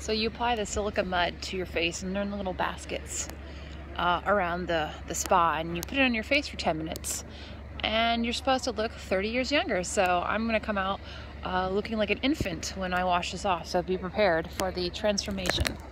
So you apply the silica mud to your face, and they're in the little baskets around the spa, and you put it on your face for 10 minutes. And you're supposed to look 30 years younger. So I'm gonna come out looking like an infant when I wash this off. So be prepared for the transformation.